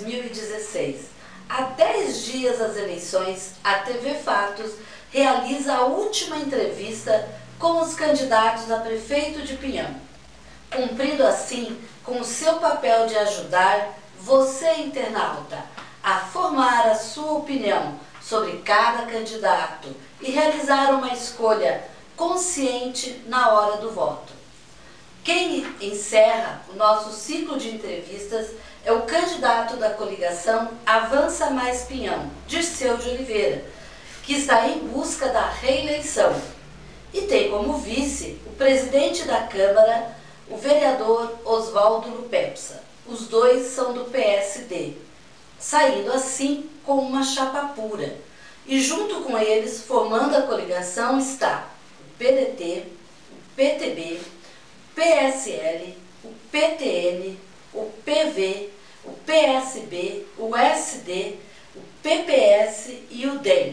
2016. Há 10 dias das eleições, a TV Fatos realiza a última entrevista com os candidatos a prefeito de Pinhão, cumprindo assim com o seu papel de ajudar você, internauta, a formar a sua opinião sobre cada candidato e realizar uma escolha consciente na hora do voto. Quem encerra o nosso ciclo de entrevistas é o candidato da coligação Avança Mais Pinhão, Dirceu de Oliveira, que está em busca da reeleição. E tem como vice o presidente da Câmara, o vereador Oswaldo Lupepsa. Os dois são do PSD, saindo assim com uma chapa pura. E junto com eles, formando a coligação, está o PDT, o PTB, o PSL, o PTN, o PV, o PSB, o SD, o PPS e o DEM.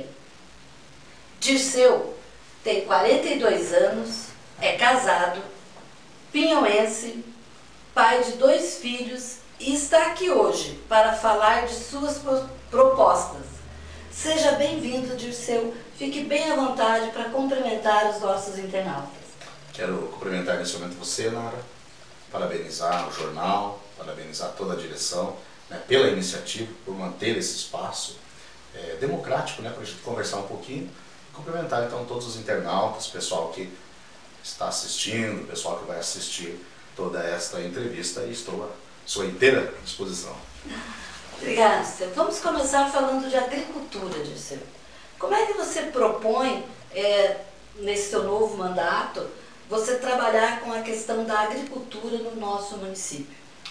Dirceu tem 42 anos, é casado, pinhauense, pai de 2 filhos e está aqui hoje para falar de suas propostas. Seja bem-vindo, Dirceu. Fique bem à vontade para cumprimentar os nossos internautas. Quero cumprimentar nesse momento você, Nara, parabenizar o jornal, parabenizar toda a direção, né, pela iniciativa, por manter esse espaço democrático, né, para a gente conversar um pouquinho. Cumprimentar então todos os internautas, pessoal que está assistindo, pessoal que vai assistir toda esta entrevista, e estou à sua inteira disposição. Obrigada, Dirceu. Vamos começar falando de agricultura, Dirceu. Como é que você propõe, nesse seu novo mandato, você trabalhar com a questão da agricultura no nosso município?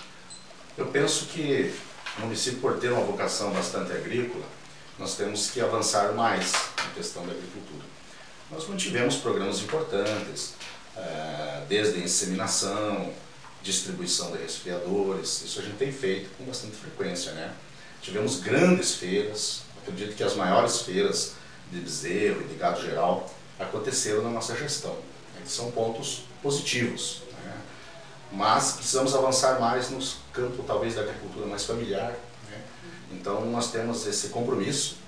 Eu penso que o município, por ter uma vocação bastante agrícola, nós temos que avançar mais na questão da agricultura. Nós mantivemos programas importantes, desde a inseminação, distribuição de resfriadores, isso a gente tem feito com bastante frequência, né? Tivemos grandes feiras, acredito que as maiores feiras de bezerro e de gado geral aconteceram na nossa gestão, né? São pontos positivos, né? Mas precisamos avançar mais no campo, talvez, da agricultura mais familiar, né? Então nós temos esse compromisso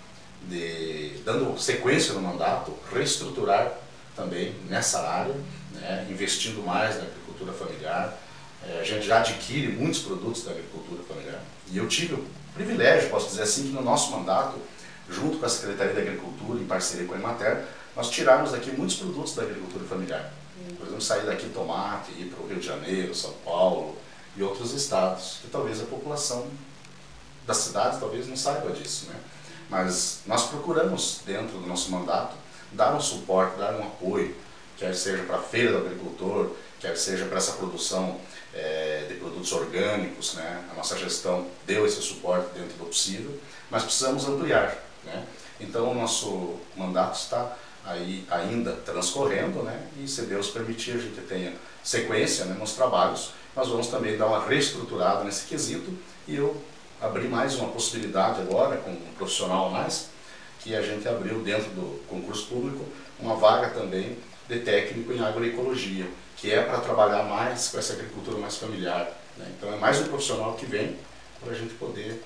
de, dando sequência no mandato, reestruturar também nessa área, né? Investindo mais na agricultura familiar. A gente já adquire muitos produtos da agricultura familiar. E eu tive o privilégio, posso dizer assim, que no nosso mandato, junto com a Secretaria da Agricultura, em parceria com a Emater, nós tirarmos daqui muitos produtos da agricultura familiar. Por exemplo, sair daqui tomate, ir para o Rio de Janeiro, São Paulo e outros estados, que talvez a população das cidades talvez não saiba disso, né? Mas nós procuramos, dentro do nosso mandato, dar um suporte, dar um apoio, quer seja para a feira do agricultor, quer seja para essa produção de produtos orgânicos, né? A nossa gestão deu esse suporte dentro do possível, mas precisamos ampliar, né? Então o nosso mandato está aí ainda transcorrendo, né? E se Deus permitir a gente tenha sequência, né, nos trabalhos, nós vamos também dar uma reestruturada nesse quesito, e eu abri mais uma possibilidade agora, com um profissional a mais, que a gente abriu dentro do concurso público uma vaga também de técnico em agroecologia, que é para trabalhar mais com essa agricultura mais familiar, né? Então é mais um profissional que vem para a gente poder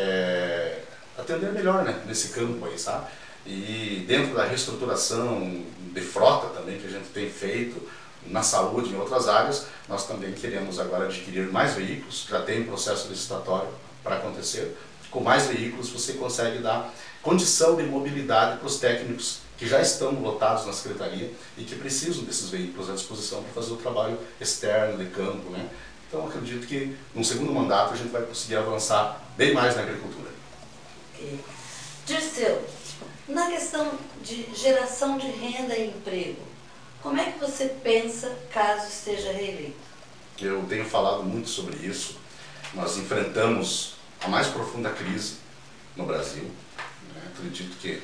atender melhor, né, nesse campo aí, sabe? E dentro da reestruturação de frota também que a gente tem feito na saúde e em outras áreas, nós também queremos agora adquirir mais veículos, já tem um processo licitatório para acontecer. Com mais veículos você consegue dar condição de mobilidade para os técnicos que já estão lotados na Secretaria e que precisam desses veículos à disposição para fazer o trabalho externo de campo, né? Então acredito que no segundo mandato a gente vai conseguir avançar bem mais na agricultura. Dirceu, na questão de geração de renda e emprego, como é que você pensa caso esteja reeleito? Eu tenho falado muito sobre isso. Nós enfrentamos a mais profunda crise no Brasil, né? Acredito que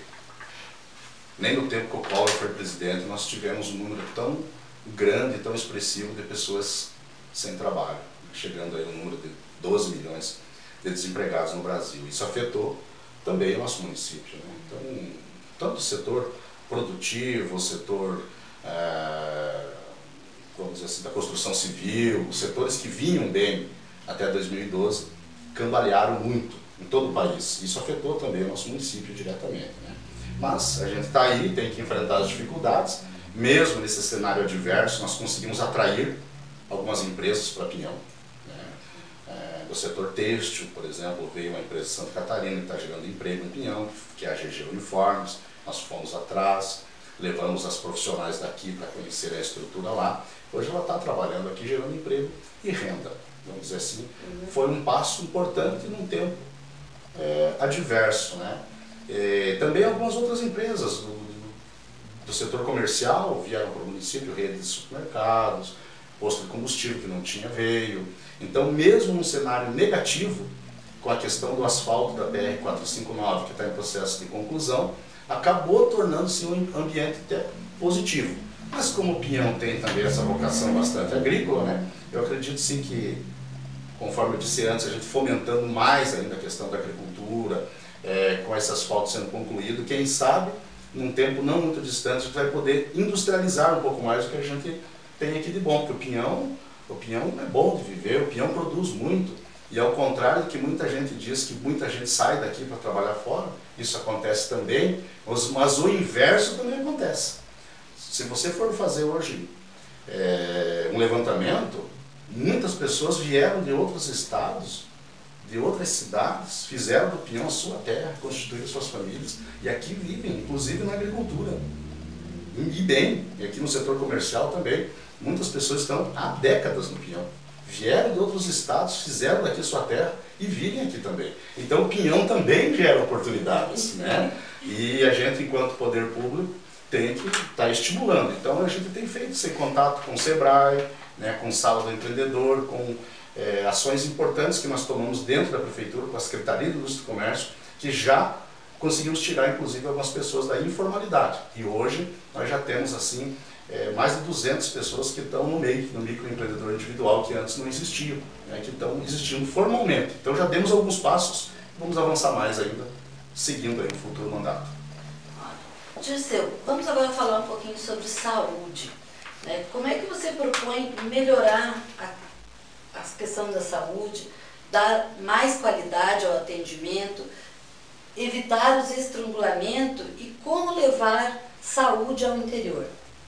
nem no tempo que o Collor foi presidente nós tivemos um número tão grande, tão expressivo de pessoas sem trabalho, chegando aí um número de 12 milhões de desempregados no Brasil. Isso afetou também o nosso município, né? Então, tanto o setor produtivo, o setor vamos dizer assim, da construção civil, os setores que vinham bem até 2012, cambalearam muito em todo o país. Isso afetou também o nosso município diretamente, né? Mas a gente está aí, tem que enfrentar as dificuldades. Mesmo nesse cenário adverso, nós conseguimos atrair algumas empresas para Pinhão, né? Do setor têxtil, por exemplo, veio uma empresa de Santa Catarina que está gerando emprego em Pinhão, que é a GG Uniformes. Nós fomos atrás, levamos as profissionais daqui para conhecer a estrutura lá. Hoje ela está trabalhando aqui, gerando emprego e renda, vamos dizer assim. Foi um passo importante num tempo adverso, né? Também algumas outras empresas do setor comercial vieram para o município, rede de supermercados, posto de combustível que não tinha veio. Então, mesmo num cenário negativo, com a questão do asfalto da BR-459, que está em processo de conclusão, acabou tornando-se um ambiente até positivo. Mas como o Pinhão tem também essa vocação bastante agrícola, né, eu acredito sim que, conforme eu disse antes, a gente fomentando mais ainda a questão da agricultura, com esse asfalto sendo concluído, quem sabe, num tempo não muito distante, a gente vai poder industrializar um pouco mais do que a gente tem aqui de bom, porque o Pinhão é bom de viver, o Pinhão produz muito, e ao contrário do que muita gente diz, que muita gente sai daqui para trabalhar fora, isso acontece também, mas o inverso também acontece. Se você for fazer hoje um levantamento, muitas pessoas vieram de outros estados, de outras cidades, fizeram do Pinhão a sua terra, constituíram suas famílias, e aqui vivem, inclusive na agricultura. E bem, e aqui no setor comercial também, muitas pessoas estão há décadas no Pinhão. Vieram de outros estados, fizeram daqui sua terra e vivem aqui também. Então o Pinhão também gera oportunidades, né? E a gente, enquanto poder público, tem que estar estimulando. Então a gente tem feito esse contato com o SEBRAE, né, com Sala do Empreendedor, com ações importantes que nós tomamos dentro da Prefeitura, com a Secretaria de Indústria e Comércio, que já conseguimos tirar, inclusive, algumas pessoas da informalidade. E hoje nós já temos, assim, mais de 200 pessoas que estão no MEI, no microempreendedor individual, que antes não existiam, né, que estão existindo formalmente. Então já demos alguns passos, vamos avançar mais ainda, seguindo aí o futuro mandato. Dirceu, vamos agora falar um pouquinho sobre saúde, né? Como é que você propõe melhorar a questão da saúde, dar mais qualidade ao atendimento, evitar os estrangulamentos e como levar saúde ao interior?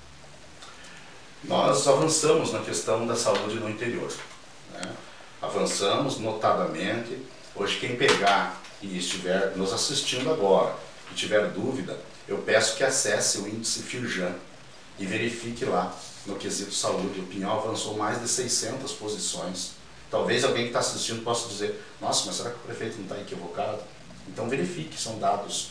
Nós avançamos na questão da saúde no interior, né? Avançamos notadamente. Hoje quem pegar e estiver nos assistindo agora e tiver dúvida, eu peço que acesse o índice Firjan e verifique lá no quesito saúde. O Pinhão avançou mais de 600 posições. Talvez alguém que está assistindo possa dizer, nossa, mas será que o prefeito não está equivocado? Então verifique, são dados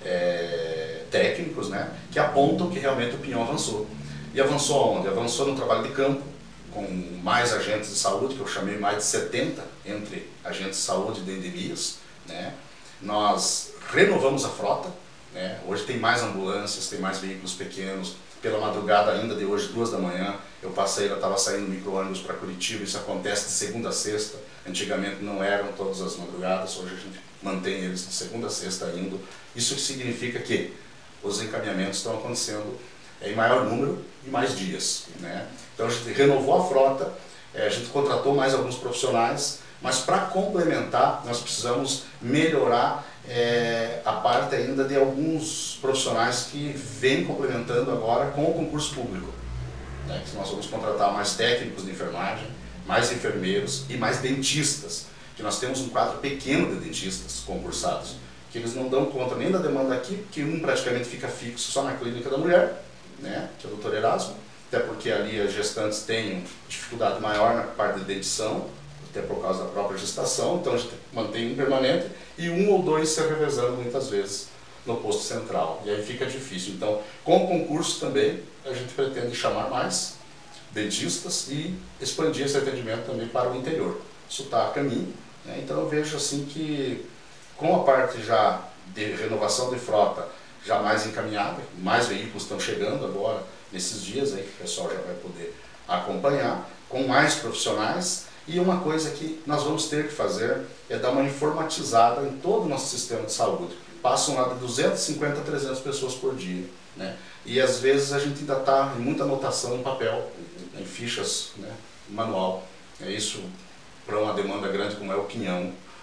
técnicos, né, que apontam que realmente o Pinhão avançou. E avançou aonde? Avançou no trabalho de campo, com mais agentes de saúde, que eu chamei mais de 70 entre agentes de saúde de endemias, né? Nós renovamos a frota, né? Hoje tem mais ambulâncias, tem mais veículos pequenos. Pela madrugada ainda de hoje, 2 da manhã, eu estava saindo micro-ônibus para Curitiba. Isso acontece de segunda a sexta. Antigamente não eram todas as madrugadas, hoje a gente mantém eles de segunda a sexta indo. Isso significa que os encaminhamentos estão acontecendo em maior número e mais dias, né? Então a gente renovou a frota, a gente contratou mais alguns profissionais, mas para complementar nós precisamos melhorar a parte ainda de alguns profissionais que vêm complementando agora com o concurso público, né? Que nós vamos contratar mais técnicos de enfermagem, mais enfermeiros e mais dentistas, que nós temos um quadro pequeno de dentistas concursados, que eles não dão conta nem da demanda aqui, porque um praticamente fica fixo só na clínica da mulher, né, que é o Dr. Erasmo, até porque ali as gestantes têm dificuldade maior na parte de dentição, até por causa da própria gestação, então a gente mantém um permanente e 1 ou 2 se revezando muitas vezes no posto central, e aí fica difícil. Então, com o concurso também, a gente pretende chamar mais dentistas e expandir esse atendimento também para o interior. Isso está a caminho, né? Então eu vejo assim que com a parte já de renovação de frota já mais encaminhada, mais veículos estão chegando agora nesses dias aí que o pessoal já vai poder acompanhar, com mais profissionais. E uma coisa que nós vamos ter que fazer é dar uma informatizada em todo o nosso sistema de saúde. Passam lá de 250 a 300 pessoas por dia, né? E às vezes a gente ainda está em muita anotação em papel, em fichas, né, manual. É isso para uma demanda grande como é o Pinhão.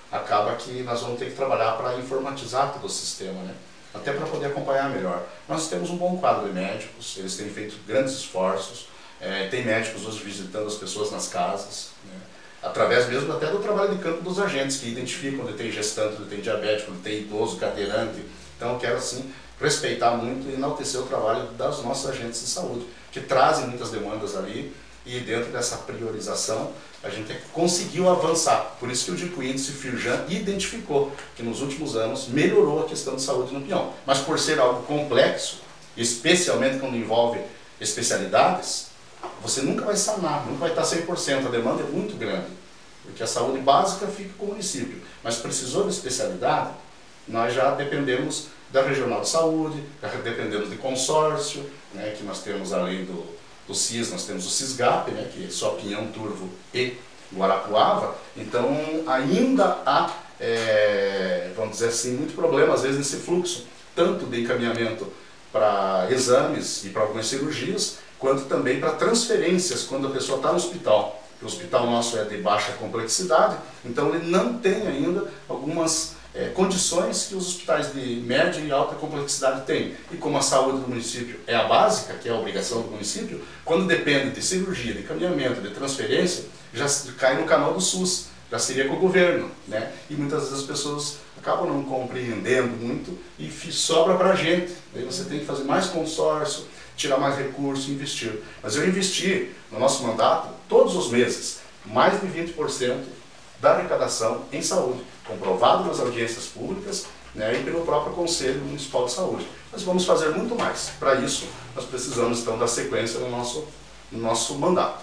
acaba que nós vamos ter que trabalhar para informatizar todo o sistema, né? Até para poder acompanhar melhor. Nós temos um bom quadro de médicos, eles têm feito grandes esforços, tem médicos hoje visitando as pessoas nas casas, né? Através mesmo até do trabalho de campo dos agentes, que identificam onde tem gestante, onde tem diabético, onde tem idoso, cadeirante. Então eu quero assim respeitar muito e enaltecer o trabalho das nossas agentes de saúde, que trazem muitas demandas ali, e dentro dessa priorização a gente conseguiu avançar. Por isso que eu digo que o índice Firjan identificou que nos últimos anos melhorou a questão de saúde no Pinhão. Mas por ser algo complexo, especialmente quando envolve especialidades, você nunca vai sanar, nunca vai estar 100%, a demanda é muito grande, porque a saúde básica fica com o município, mas precisou de especialidade, nós já dependemos da Regional de Saúde, já dependemos de consórcio, né, que nós temos além do CIS, nós temos o CISGAP, né, que é só Pinhão, Turvo e Guarapuava, então ainda há, vamos dizer assim, muito problema às vezes nesse fluxo, tanto de encaminhamento para exames e para algumas cirurgias, quanto também para transferências quando a pessoa está no hospital. O hospital nosso é de baixa complexidade, então ele não tem ainda algumas condições que os hospitais de média e alta complexidade têm. E como a saúde do município é a básica, que é a obrigação do município, quando depende de cirurgia, de encaminhamento, de transferência, já cai no canal do SUS, já seria com o governo, né? E muitas vezes as pessoas acabam não compreendendo muito e sobra para a gente. Daí você tem que fazer mais consórcio, tirar mais recursos, investir. Mas eu investi no nosso mandato, todos os meses, mais de 20% da arrecadação em saúde, comprovado nas audiências públicas, né, e pelo próprio Conselho Municipal de Saúde. Mas vamos fazer muito mais. Para isso, nós precisamos então dar sequência no nosso mandato.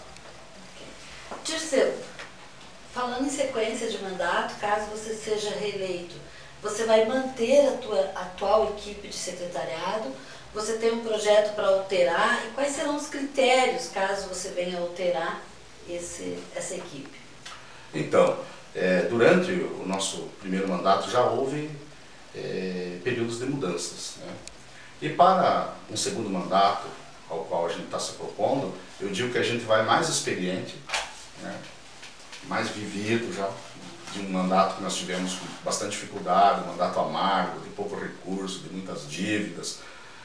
Dirceu, falando em sequência de mandato, caso você seja reeleito, você vai manter a tua atual equipe de secretariado? Você tem um projeto para alterar? E quais serão os critérios caso você venha alterar essa equipe? Então, durante o nosso primeiro mandato já houve períodos de mudanças, né? E para um segundo mandato, ao qual a gente está se propondo, eu digo que a gente vai mais experiente, né? Mais vivido já, de um mandato que nós tivemos com bastante dificuldade, um mandato amargo, de pouco recurso, de muitas dívidas.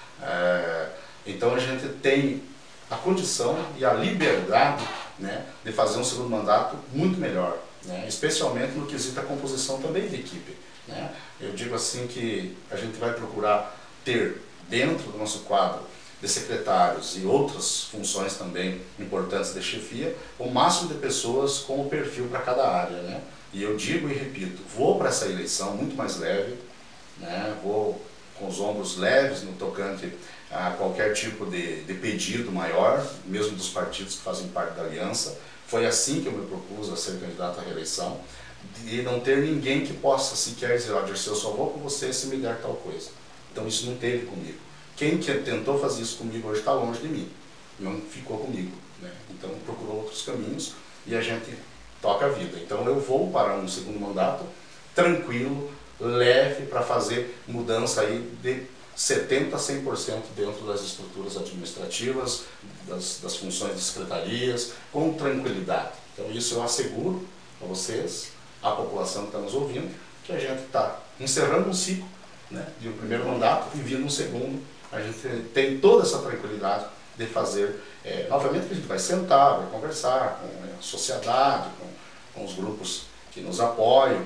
Então a gente tem a condição e a liberdade, né, de fazer um segundo mandato muito melhor, né, especialmente no quesito da composição também de equipe, né. Eu digo assim que a gente vai procurar ter dentro do nosso quadro de secretários e outras funções também importantes de chefia, o máximo de pessoas com o perfil para cada área, né. E eu digo e repito, vou para essa eleição muito mais leve, né, vou com os ombros leves no tocante a qualquer tipo de pedido maior, mesmo dos partidos que fazem parte da aliança. Foi assim que eu me propus a ser candidato à reeleição, de não ter ninguém que possa sequer dizer, ó, Dirceu, eu só vou com você se me der tal coisa. Então isso não teve comigo. Quem tentou fazer isso comigo hoje está longe de mim, não ficou comigo, né? Então procurou outros caminhos e a gente toca a vida. Então eu vou para um segundo mandato tranquilo, leve, para fazer mudança aí de 70% a 100% dentro das estruturas administrativas, das funções de secretarias, com tranquilidade. Então isso eu asseguro a vocês, a população que está nos ouvindo, que a gente está encerrando um ciclo, né, de um primeiro mandato e vindo um segundo. A gente tem toda essa tranquilidade de fazer, novamente a gente vai sentar, vai conversar com a sociedade, com os grupos que nos apoiam,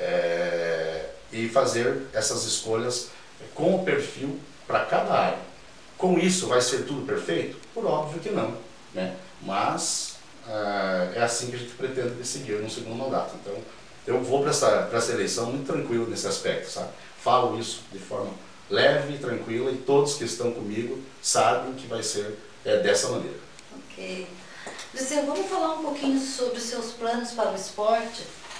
e fazer essas escolhas com o perfil para cada área. Com isso vai ser tudo perfeito? Por óbvio que não, né? Mas é assim que a gente pretende seguir no segundo mandato. Então eu vou para essa eleição muito tranquilo nesse aspecto, sabe? Falo isso de forma leve e tranquila e todos que estão comigo sabem que vai ser dessa maneira. Ok. Dirceu, vamos falar um pouquinho sobre os seus planos para o esporte?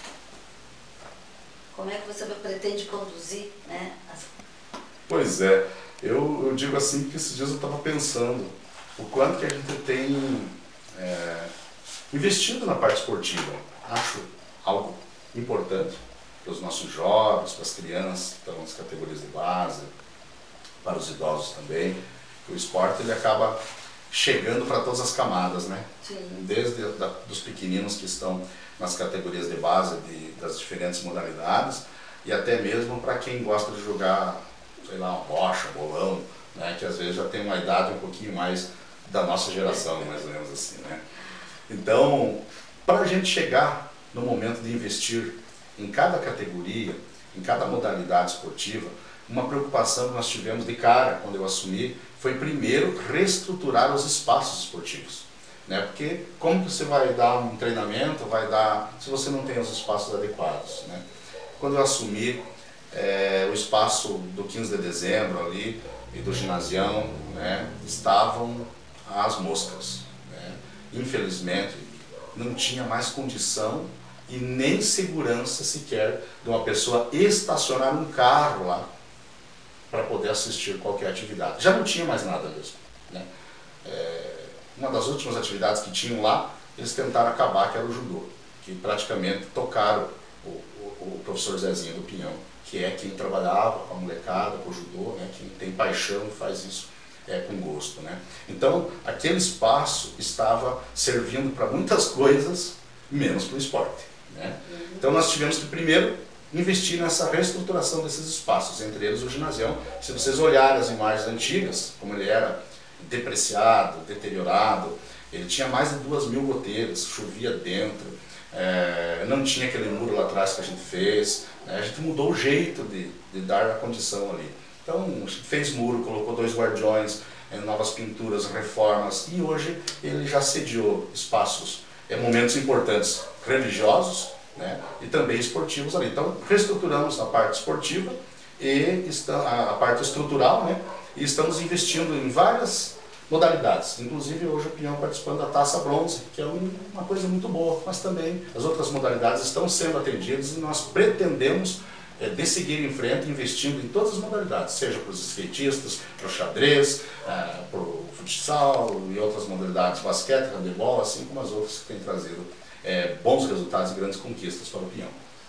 Como é que você pretende conduzir, né? Pois é, eu digo assim que esses dias eu estava pensando o quanto que a gente tem investido na parte esportiva. Acho algo importante para os nossos jovens, para as crianças que estão nas categorias de base, para os idosos também. O esporte ele acaba chegando para todas as camadas, né? Sim. Desde dos pequeninos que estão nas categorias de base das diferentes modalidades e até mesmo para quem gosta de jogar, sei lá, uma bocha, bolão, né? Que às vezes já tem uma idade um pouquinho mais da nossa geração, mais ou menos assim, né? Então, para a gente chegar no momento de investir em cada categoria, em cada modalidade esportiva, uma preocupação que nós tivemos de cara quando eu assumi foi primeiro reestruturar os espaços esportivos, né? Porque como que você vai dar um treinamento, vai dar, se você não tem os espaços adequados, né? Quando eu assumi, o espaço do 15 de dezembro ali e do ginasião, né, estavam às moscas, né? Infelizmente não tinha mais condição e nem segurança sequer de uma pessoa estacionar um carro lá para poder assistir qualquer atividade. Já não tinha mais nada mesmo, né? Uma das últimas atividades que tinham lá, eles tentaram acabar, que era o judô, que praticamente tocaram o professor Zezinho do Pinhão, que é quem trabalhava com a molecada, com o judô, né? Quem tem paixão e faz isso com gosto, né? Então, aquele espaço estava servindo para muitas coisas, menos para o esporte, né? Então, nós tivemos que primeiro investir nessa reestruturação desses espaços, entre eles o ginasião. Se vocês olharem as imagens antigas, como ele era depreciado, deteriorado, ele tinha mais de 2.000 goteiras, chovia dentro, não tinha aquele muro lá atrás que a gente fez, né? A gente mudou o jeito de dar a condição ali. Então, a gente fez muro, colocou 2 guardiões, novas pinturas, reformas, e hoje ele já sediou espaços, momentos importantes religiosos, né, e também esportivos ali. Então, reestruturamos a parte esportiva e a parte estrutural, né, e estamos investindo em várias modalidades. Inclusive, hoje o Pinhão participando da Taça Bronze, que é uma coisa muito boa, mas também as outras modalidades estão sendo atendidas e nós pretendemos de seguir em frente, investindo em todas as modalidades, seja para os skatistas, para o xadrez, para o futsal e outras modalidades, basquete, handebol, assim como as outras que têm trazido bons resultados e grandes conquistas para o Pinhão.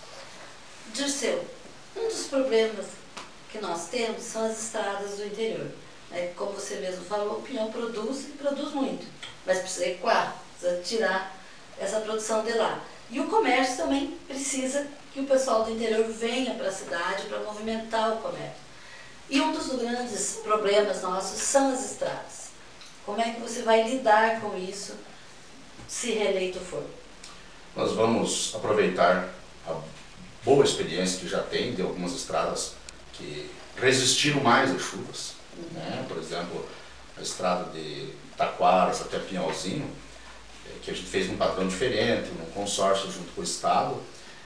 Dirceu, um dos problemas que nós temos são as estradas do interior. Como você mesmo falou, o Pinhão produz e produz muito, mas precisa equar, precisa tirar essa produção de lá. E o comércio também precisa que o pessoal do interior venha para a cidade para movimentar o comércio. E um dos grandes problemas nossos são as estradas. Como é que você vai lidar com isso, se reeleito for? Nós vamos aproveitar a boa experiência que já tem de algumas estradas que resistiram mais às chuvas, né? Por exemplo, a estrada de Taquaras até Pinhalzinho, que a gente fez num padrão diferente, num consórcio junto com o Estado,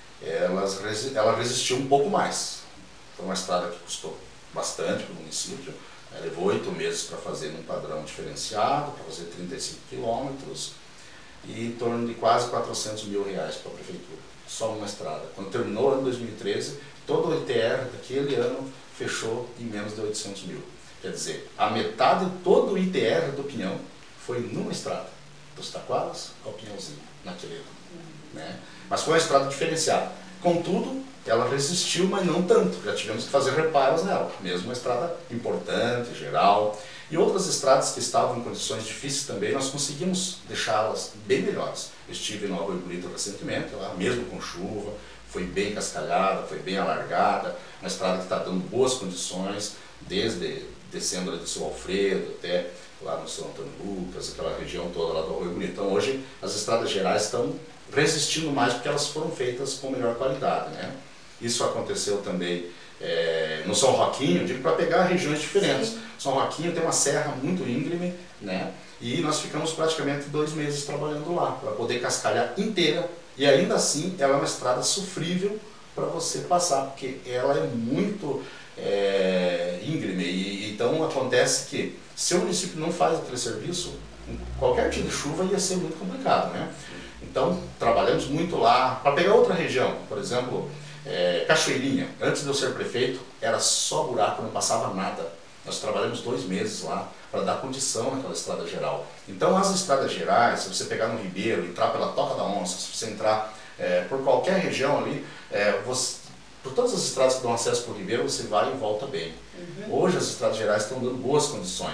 ela resistiu um pouco mais. Foi uma estrada que custou bastante para o município, levou 8 meses para fazer num padrão diferenciado, para fazer 35 quilômetros, e em torno de quase R$400 mil para a prefeitura, só uma estrada. Quando terminou o ano 2013, todo o ITR daquele ano fechou em menos de 800 mil. Quer dizer, a metade de todo o ITR do Pinhão foi numa estrada, dos Taquaras ao Pinhãozinho, naquele ano, né? Mas foi uma estrada diferenciada. Contudo, ela resistiu, mas não tanto. Já tivemos que fazer reparos nela, mesmo uma estrada importante, geral. E outras estradas que estavam em condições difíceis também, nós conseguimos deixá-las bem melhores. Eu estive no Arroio Bonito recentemente, lá mesmo com chuva, foi bem cascalhada, foi bem alargada, uma estrada que está dando boas condições, desde descendo ali do São Alfredo até lá no São Antônio Lucas, aquela região toda lá do Arroio Bonito. Então hoje as estradas gerais estão resistindo mais porque elas foram feitas com melhor qualidade, né? Isso aconteceu também no São Roquinho, digo para pegar regiões diferentes. Sim. São Roquinho tem uma serra muito íngreme, né? E nós ficamos praticamente 2 meses trabalhando lá para poder cascalhar inteira, e ainda assim ela é uma estrada sofrível para você passar, porque ela é muito íngreme, e então acontece que se o município não faz aquele serviço, qualquer tipo de chuva ia ser muito complicado, né? Então trabalhamos muito lá. Para pegar outra região, por exemplo, Cachoeirinha, antes de eu ser prefeito, era só buraco, não passava nada. Nós trabalhamos 2 meses lá para dar condição naquela estrada geral. Então as estradas gerais, se você pegar no Ribeiro, entrar pela Toca da Onça, se você entrar por qualquer região ali, por todas as estradas que dão acesso para o Ribeiro, você vai e volta bem. Hoje as estradas gerais estão dando boas condições.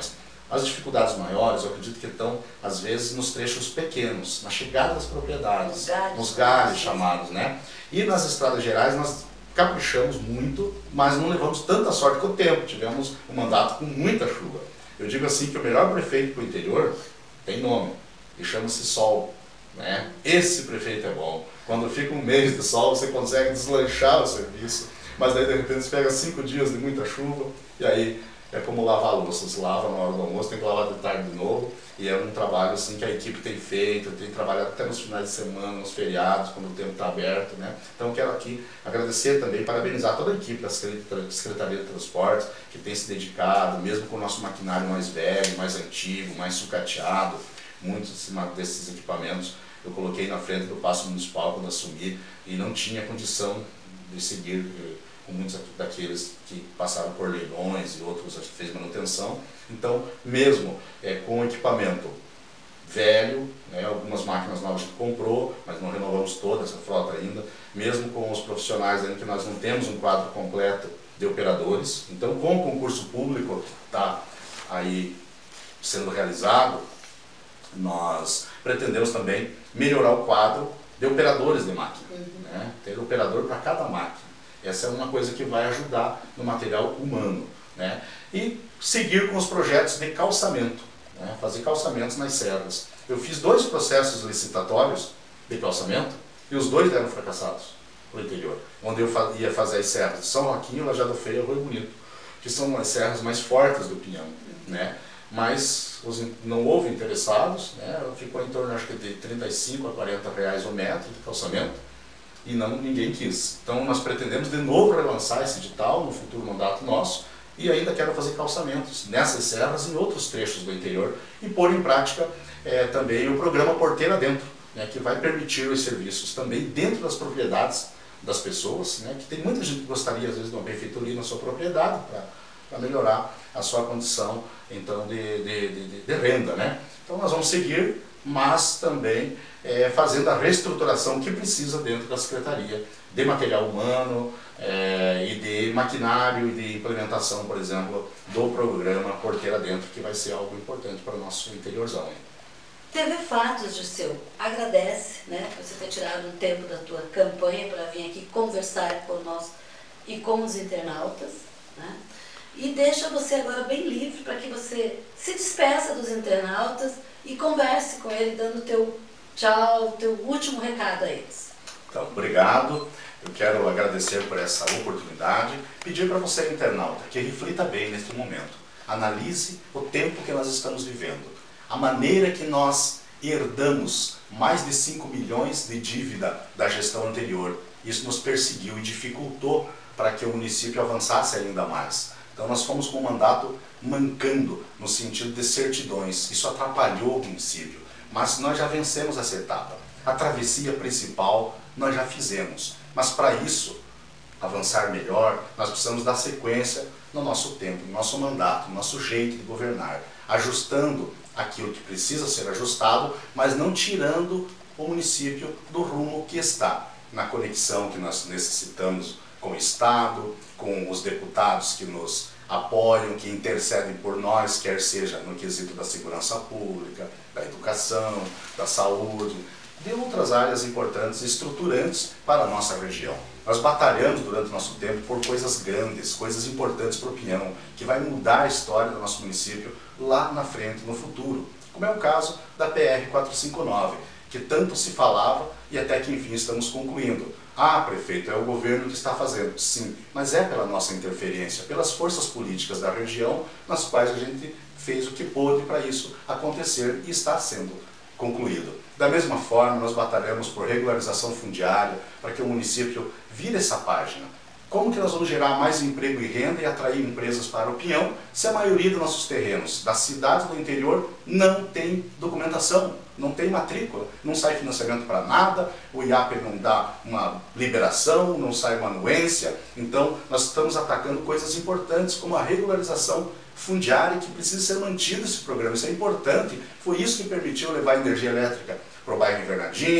As dificuldades maiores, eu acredito que estão, às vezes, nos trechos pequenos, na chegada das propriedades, nos galhos chamados, né? E nas estradas gerais nós caprichamos muito, mas não levamos tanta sorte com o tempo, tivemos um mandato com muita chuva. Eu digo assim que o melhor prefeito para o interior tem nome, e chama-se Sol, né? Esse prefeito é bom. Quando fica um mês de sol, você consegue deslanchar o serviço, mas daí de repente você pega 5 dias de muita chuva, e aí é como lavar a louça, você lava na hora do almoço, tem que lavar de tarde de novo, e é um trabalho assim que a equipe tem feito, tem trabalhado até nos finais de semana, nos feriados, quando o tempo está aberto, né? Então quero aqui agradecer também, parabenizar toda a equipe da Secretaria de Transportes, que tem se dedicado, mesmo com o nosso maquinário mais velho, mais antigo, mais sucateado, muitos desses equipamentos eu coloquei na frente do Paço Municipal quando assumi, e não tinha condição de seguir com muitos daqueles que passaram por leilões e outros que fez manutenção. Então, mesmo com equipamento velho, né, algumas máquinas novas que comprou, mas não renovamos toda essa frota ainda, mesmo com os profissionais ainda que nós não temos um quadro completo de operadores. Então, com o concurso público está aí sendo realizado, nós pretendemos também melhorar o quadro de operadores de máquina, né? Ter operador para cada máquina. Essa é uma coisa que vai ajudar no material humano, né? E seguir com os projetos de calçamento, né? Fazer calçamentos nas serras. Eu fiz 2 processos licitatórios de calçamento e os 2 deram fracassados no interior, onde eu ia fazer as serras de São Roquinho, Lajado Feio e Arroio Bonito, que são as serras mais fortes do Pinhão, né? Mas não houve interessados, né? Ficou em torno, acho que de 35 a 40 reais o metro de calçamento, e ninguém quis. Então nós pretendemos de novo relançar esse edital no futuro mandato nosso, e ainda quero fazer calçamentos nessas serras e em outros trechos do interior, e pôr em prática também o programa Porteira Dentro, né? Que vai permitir os serviços também dentro das propriedades das pessoas, né? Que tem muita gente que gostaria às vezes de uma benfeitoria na sua propriedade, para melhorar a sua condição então de renda, né? Então nós vamos seguir, mas também fazendo a reestruturação que precisa dentro da Secretaria de material humano e de maquinário e de implementação, por exemplo, do programa Porteira Dentro, que vai ser algo importante para o nosso interiorzão. TV Fatos, Dirceu, agradece, né, por você ter tirado um tempo da tua campanha para vir aqui conversar com nós e com os internautas, né? E deixa você agora bem livre para que você se despeça dos internautas e converse com ele, dando teu tchau, teu último recado a eles. Então, obrigado. Eu quero agradecer por essa oportunidade. Pedir para você, internauta, que reflita bem neste momento. Analise o tempo que nós estamos vivendo. A maneira que nós herdamos mais de 5 milhões de dívida da gestão anterior. Isso nos perseguiu e dificultou para que o município avançasse ainda mais. Então nós fomos com o mandato mancando no sentido de certidões. Isso atrapalhou o município, mas nós já vencemos essa etapa. A travessia principal nós já fizemos, mas para isso, avançar melhor, nós precisamos dar sequência no nosso tempo, no nosso mandato, no nosso jeito de governar, ajustando aquilo que precisa ser ajustado, mas não tirando o município do rumo que está, na conexão que nós necessitamos com o Estado, com os deputados que nos apoiam, que intercedem por nós, quer seja no quesito da segurança pública, da educação, da saúde, de outras áreas importantes e estruturantes para a nossa região. Nós batalhamos durante o nosso tempo por coisas grandes, coisas importantes para o Pinhão, que vai mudar a história do nosso município lá na frente, no futuro, como é o caso da PR-459, que tanto se falava e até que enfim estamos concluindo. Ah, prefeito, é o governo que está fazendo. Sim, mas é pela nossa interferência, pelas forças políticas da região, nas quais a gente fez o que pôde para isso acontecer e está sendo concluído. Da mesma forma, nós batalhamos por regularização fundiária, para que o município vire essa página. Como que nós vamos gerar mais emprego e renda e atrair empresas para o Pinhão, se a maioria dos nossos terrenos, das cidades do interior, não tem documentação, não tem matrícula, não sai financiamento para nada, o IAP não dá uma liberação, não sai uma anuência. Então, nós estamos atacando coisas importantes, como a regularização fundiária, que precisa ser mantido esse programa. Isso é importante, foi isso que permitiu levar energia elétrica para o bairro Invernadinha,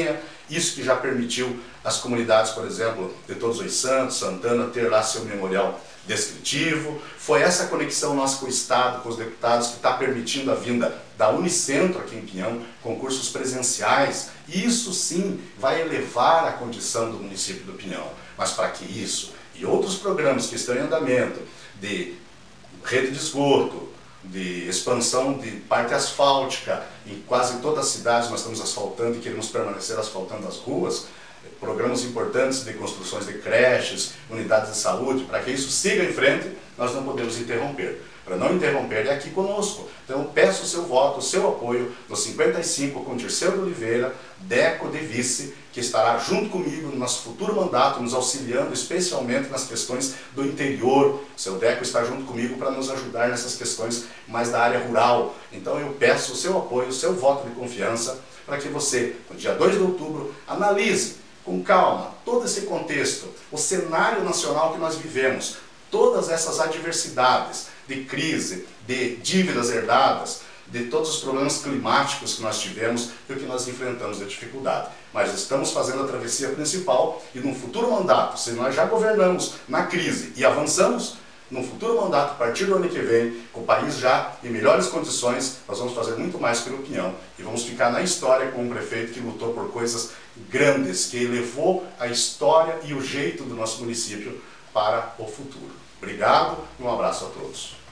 Isso que já permitiu as comunidades, por exemplo, de Todos os Santos, Santana, ter lá seu memorial descritivo. Foi essa conexão nossa com o Estado, com os deputados, que está permitindo a vinda da Unicentro aqui em Pinhão, concursos presenciais. Isso sim vai elevar a condição do município do Pinhão. Mas para que isso e outros programas que estão em andamento, de rede de esgoto, de expansão de parte asfáltica, em quase todas as cidades nós estamos asfaltando e queremos permanecer asfaltando as ruas, programas importantes de construções de creches, unidades de saúde, para que isso siga em frente, nós não podemos interromper. Para não interromper, é aqui conosco. Então eu peço o seu voto, o seu apoio no 55 com Dirceu de Oliveira, Deco de vice, que estará junto comigo no nosso futuro mandato, nos auxiliando especialmente nas questões do interior. O seu Deco está junto comigo para nos ajudar nessas questões mais da área rural. Então eu peço o seu apoio, o seu voto de confiança, para que você, no dia 2 de outubro, analise com calma todo esse contexto, o cenário nacional que nós vivemos, todas essas adversidades de crise, de dívidas herdadas, de todos os problemas climáticos que nós tivemos e o que nós enfrentamos de dificuldade. Mas estamos fazendo a travessia principal e num futuro mandato, se nós já governamos na crise e avançamos, num futuro mandato, a partir do ano que vem, com o país já em melhores condições, nós vamos fazer muito mais pelo Pinhão e vamos ficar na história com um prefeito que lutou por coisas grandes, que elevou a história e o jeito do nosso município para o futuro. Obrigado e um abraço a todos.